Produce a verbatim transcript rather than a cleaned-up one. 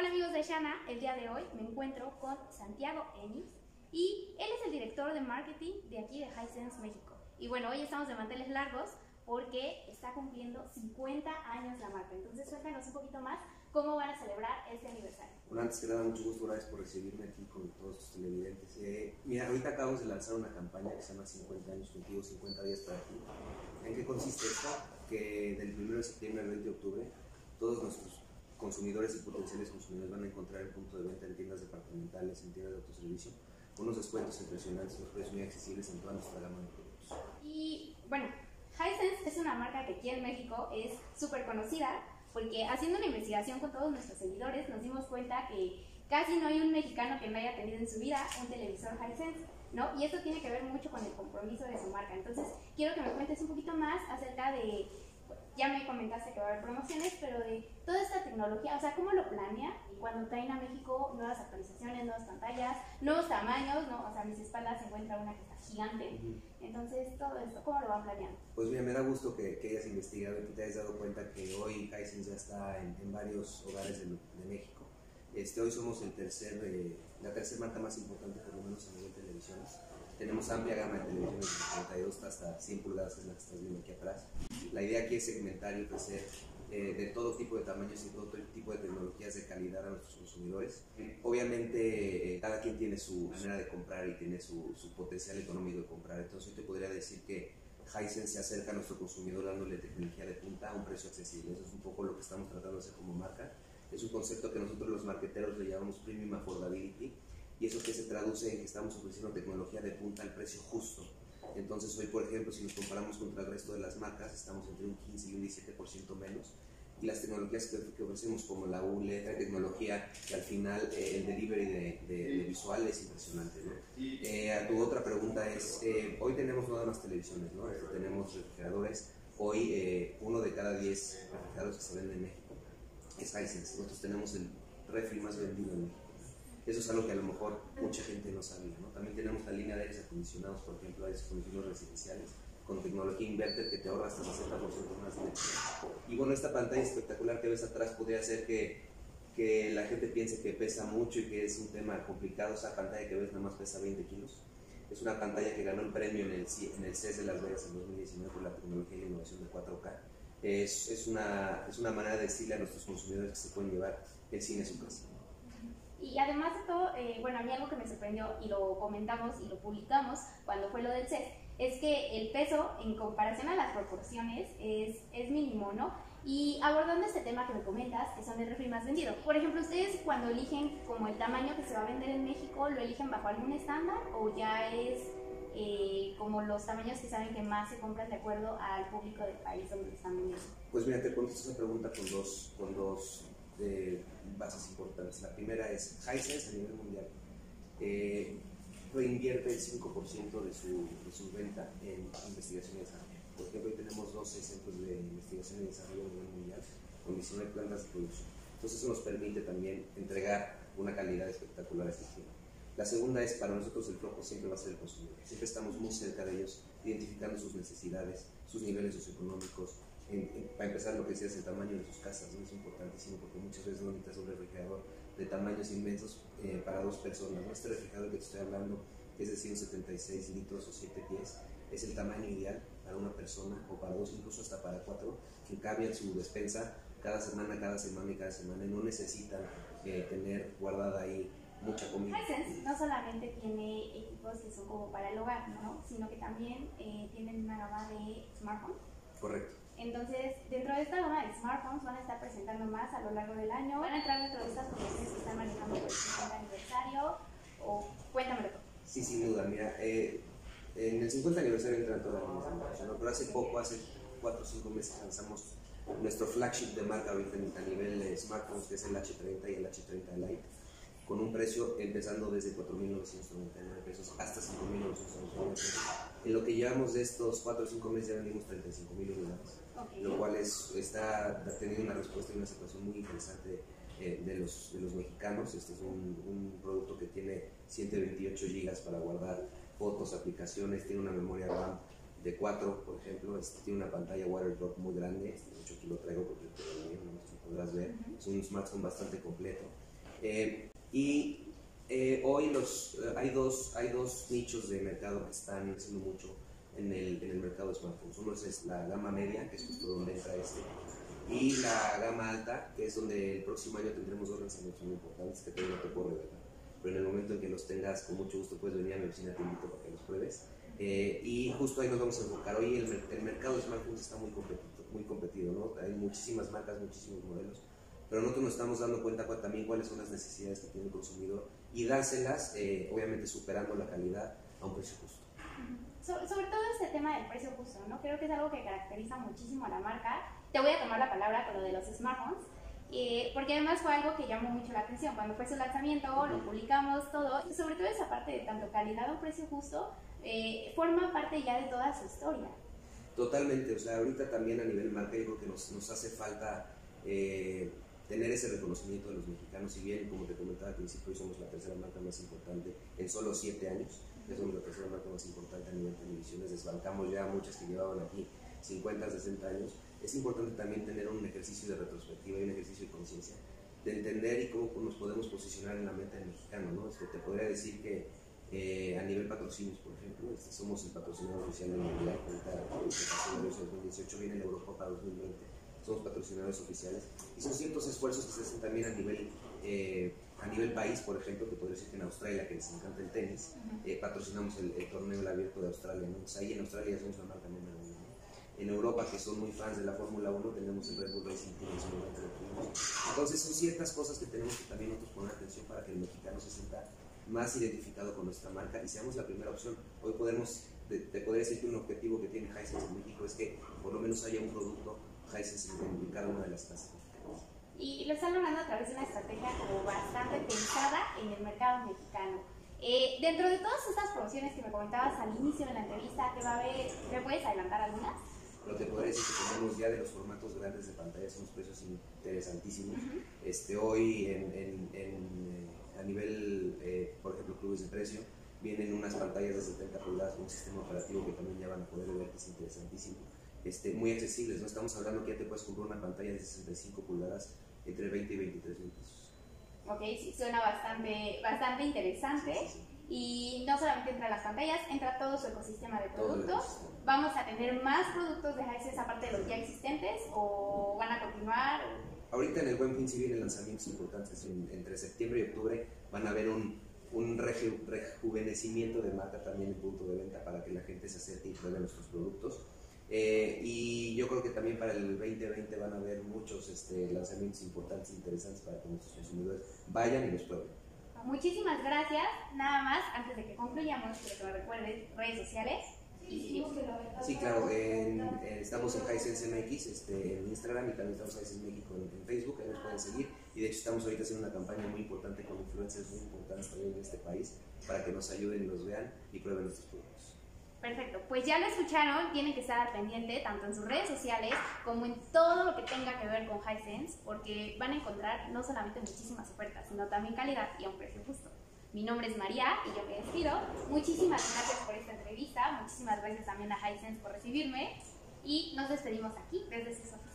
Hola amigos de Shana, el día de hoy me encuentro con Santiago Ennis y él es el director de marketing de aquí de Hisense México. Y bueno, hoy estamos de manteles largos porque está cumpliendo cincuenta años la marca. Entonces cuéntanos un poquito más cómo van a celebrar este aniversario. Bueno, antes que nada, mucho gusto, gracias por recibirme aquí con todos tus televidentes. Eh, mira, ahorita acabamos de lanzar una campaña que se llama cincuenta años contigo, cincuenta días para ti. ¿En qué consiste esto? Que del primero de septiembre al veinte de octubre, todos nuestros consumidores y potenciales consumidores van a encontrar el punto de venta en tiendas departamentales, en tiendas de autoservicio, con unos descuentos impresionantes, unos precios muy accesibles en toda nuestra gama de productos. Y bueno, Hisense es una marca que aquí en México es súper conocida porque haciendo una investigación con todos nuestros seguidores nos dimos cuenta que casi no hay un mexicano que no haya tenido en su vida un televisor Hisense, ¿no? Y esto tiene que ver mucho con el compromiso de su marca. Entonces quiero que me cuentes un poquito más acerca de, ya me comentaste que va a haber promociones, pero de toda esta tecnología, o sea, ¿cómo lo planea? Y cuando traen a México nuevas actualizaciones, nuevas pantallas, nuevos tamaños, ¿no? O sea, a mis espaldas se encuentra una que está gigante. Entonces, todo esto, ¿cómo lo van planeando? Pues mira, me da gusto que, que hayas investigado y que te hayas dado cuenta que hoy Hisense ya está en, en varios hogares de, de México. Este, hoy somos el tercer, eh, la tercera marca más importante, por lo menos a nivel de televisiones. Tenemos amplia gama de televisiones de treinta y dos hasta cien pulgadas, que es la que estás viendo aquí atrás. La idea aquí es segmentar y ofrecer eh, de todo tipo de tamaños y todo tipo de tecnologías de calidad a nuestros consumidores. Obviamente, eh, cada quien tiene su manera de comprar y tiene su, su potencial económico de comprar. Entonces, yo te podría decir que Hisense se acerca a nuestro consumidor dándole tecnología de punta a un precio accesible. Eso es un poco lo que estamos tratando de hacer como marca. Es un concepto que nosotros los marketeros le llamamos Premium Affordability, y eso que se traduce en que estamos ofreciendo tecnología de punta al precio justo. Entonces hoy, por ejemplo, si nos comparamos contra el resto de las marcas, estamos entre un quince y un diecisiete por ciento menos, y las tecnologías que, que ofrecemos como la U L E D, la tecnología que al final eh, el delivery de, de, de visual es impresionante, ¿no? Eh, a tu otra pregunta es, eh, hoy tenemos no nada más televisiones, ¿no? Este, tenemos refrigeradores. Hoy eh, uno de cada diez refrigeradores que se venden en México es Hisense. Nosotros tenemos el refri más vendido en México. Eso es algo que a lo mejor mucha gente no sabía, ¿no? También tenemos la línea de aires acondicionados, por ejemplo, aires acondicionados residenciales, con tecnología inverter que te ahorra hasta sesenta por ciento más de energía. Y bueno, esta pantalla espectacular que ves atrás podría hacer que, que la gente piense que pesa mucho y que es un tema complicado. Esa pantalla que ves nada más pesa veinte kilos. Es una pantalla que ganó el premio en el, en el C E S de Las Vegas en dos mil diecinueve por la tecnología y la innovación de cuatro K. Es, es, una, es una manera de decirle a nuestros consumidores que se pueden llevar el cine a su casa. Y además de todo, eh, bueno, a mí algo que me sorprendió y lo comentamos y lo publicamos cuando fue lo del C E S, es que el peso en comparación a las proporciones es, es mínimo, ¿no? Y abordando este tema que me comentas, que son el refri más vendido, por ejemplo, ¿ustedes cuando eligen como el tamaño que se va a vender en México, lo eligen bajo algún estándar o ya es eh, como los tamaños que saben que más se compran de acuerdo al público del país donde están vendiendo? Pues mira, te contesto esa pregunta con dos, con dos de bases importantes. La primera es Hisense a nivel mundial eh, reinvierte el cinco por ciento de su, de su venta en investigación y desarrollo. Por ejemplo, hoy tenemos doce centros de investigación y desarrollo a nivel mundial con diecinueve plantas de producción. Entonces eso nos permite también entregar una calidad espectacular a este cliente. La segunda es, para nosotros el foco siempre va a ser el consumidor. Siempre estamos muy cerca de ellos, identificando sus necesidades, sus niveles socioeconómicos. En, en, para empezar, lo que decías, el tamaño de sus casas, ¿no? Es importantísimo porque muchas veces no necesitas un refrigerador de tamaños inmensos eh, para dos personas, ¿no? Este refrigerador que te estoy hablando, que es de ciento setenta y seis litros o siete pies, es el tamaño ideal para una persona o para dos, incluso hasta para cuatro, que cabe en su despensa cada semana, cada semana y cada semana, y no necesitan eh, tener guardada ahí mucha comida. Hisense no solamente tiene equipos que son como para el hogar, ¿no? Sino que también eh, tienen una gama de smartphones. Correcto. Entonces, dentro de esta gama de smartphones van a estar presentando más a lo largo del año. ¿Van a entrar dentro de estas promociones que están manejando por el cincuenta aniversario? O cuéntamelo todo. Sí, sin duda. Mira, eh, en el cincuenta aniversario entran todas las mismas, ¿no? Pero hace poco, hace cuatro o cinco meses lanzamos nuestro flagship de marca ahorita a nivel de smartphones, que es el H treinta y el H treinta Lite, con un precio empezando desde cuatro mil novecientos noventa y nueve pesos hasta cinco mil novecientos noventa y nueve pesos. En lo que llevamos de estos cuatro o cinco meses ya vendimos treinta y cinco mil unidades, okay, lo cual es, está teniendo una respuesta y una aceptación muy interesante eh, de, los, de los mexicanos. Este es un, un producto que tiene ciento veintiocho gigas para guardar fotos, aplicaciones, tiene una memoria RAM de cuatro, por ejemplo, este, tiene una pantalla waterproof muy grande, este, de hecho aquí lo traigo porque todavía no lo podrás ver, es un smartphone bastante completo. Eh, y eh, hoy los, eh, hay, dos, hay dos nichos de mercado que están creciendo mucho en el, en el mercado de smartphones. Uno es la gama media, que es justo donde entra este, y la gama alta, que es donde el próximo año tendremos dos lanzamientos muy importantes que todavía no te puedo revelar. Pero en el momento en que los tengas, con mucho gusto puedes venir a mi oficina, te invito para que los pruebes. Eh, y justo ahí nos vamos a enfocar. Hoy el, el mercado de smartphones está muy competido, muy competido, ¿no? Hay muchísimas marcas, muchísimos modelos, pero nosotros nos estamos dando cuenta también cuáles son las necesidades que tiene el consumidor y dárselas, eh, obviamente superando la calidad a un precio justo. So, sobre todo este tema del precio justo, ¿no? Creo que es algo que caracteriza muchísimo a la marca. Te voy a tomar la palabra con lo de los smartphones, eh, porque además fue algo que llamó mucho la atención. Cuando fue su lanzamiento, lo publicamos todo, sobre todo esa parte de tanto calidad o precio justo, eh, forma parte ya de toda su historia. Totalmente, o sea, ahorita también a nivel marca yo creo que nos, nos hace falta eh, tener ese reconocimiento de los mexicanos. Si bien, como te comentaba al principio, hoy somos la tercera marca más importante en solo siete años, ya somos la tercera marca más importante a nivel de televisiones, desbancamos ya muchas que llevaban aquí cincuenta, sesenta años. Es importante también tener un ejercicio de retrospectiva y un ejercicio de conciencia, de entender y cómo nos podemos posicionar en la mente del mexicano, ¿no? Este, te podría decir que eh, a nivel patrocinios, por ejemplo, este, somos el patrocinador oficial del Mundial, ahorita el dos mil dieciocho viene la Eurocopa dos mil veinte, somos patrocinadores oficiales, y son ciertos esfuerzos que se hacen también a nivel eh, a nivel país. Por ejemplo, te podría decir que en Australia, que les encanta el tenis, eh, patrocinamos el, el torneo el abierto de Australia, ¿no? Entonces, ahí en Australia ya somos la marca número uno, ¿no? En Europa, que son muy fans de la Fórmula uno, tenemos el Red Bull Racing Team en su momento de primos. Entonces son ciertas cosas que tenemos que también nosotros poner atención para que el mexicano se sienta más identificado con nuestra marca y seamos la primera opción. Hoy podemos, te, te podría decir que un objetivo que tiene Hisense en México es que por lo menos haya un producto Hisense en, en cada una de las casas mexicanas. Y lo están logrando a través de una estrategia como bastante pensada en el mercado mexicano. Eh, dentro de todas estas promociones que me comentabas al inicio de la entrevista, ¿qué va a haber? ¿Me puedes adelantar algunas? Pero te podría decir que tenemos ya de los formatos grandes de pantalla, son unos precios interesantísimos. Uh-huh. este, hoy en, en, en, eh, a nivel, eh, por ejemplo, clubes de precio, vienen unas pantallas de setenta pulgadas con un sistema operativo que también ya van a poder ver, que es interesantísimo. Este, muy accesibles, ¿no? Estamos hablando que ya te puedes comprar una pantalla de sesenta y cinco pulgadas entre veinte y veintitrés mil pesos. Ok, sí, suena bastante, bastante interesante. Sí, sí, sí. Y no solamente entra las pantallas, entra todo su ecosistema de productos. ¿Vamos a tener más productos de Hisense aparte de los ya existentes o van a continuar? Ahorita en el Buen Fin sí vienen lanzamientos importantes. En, entre septiembre y octubre van a haber un, un reju, rejuvenecimiento de marca también en punto de venta para que la gente se acerque y pruebe nuestros productos. Eh, y yo creo que también para el veinte veinte van a haber muchos este, lanzamientos importantes e interesantes para que nuestros consumidores vayan y los prueben. Muchísimas gracias. Nada más, antes de que concluyamos, quiero que me recuerdes redes sociales. Sí, claro, en, en, estamos en Hisense M X este, en Instagram y también estamos en Hisense México en, en Facebook, ahí nos pueden seguir. Y de hecho estamos ahorita haciendo una campaña muy importante con influencers muy importantes también en este país para que nos ayuden y nos vean y prueben nuestros productos. Perfecto, pues ya lo escucharon, tienen que estar al pendiente tanto en sus redes sociales como en todo lo que tenga que ver con Hisense, porque van a encontrar no solamente muchísimas ofertas, sino también calidad y a un precio justo. Mi nombre es María y yo me despido. Muchísimas gracias por esta entrevista, muchísimas gracias también a Hisense por recibirme y nos despedimos aquí desde Cesofía.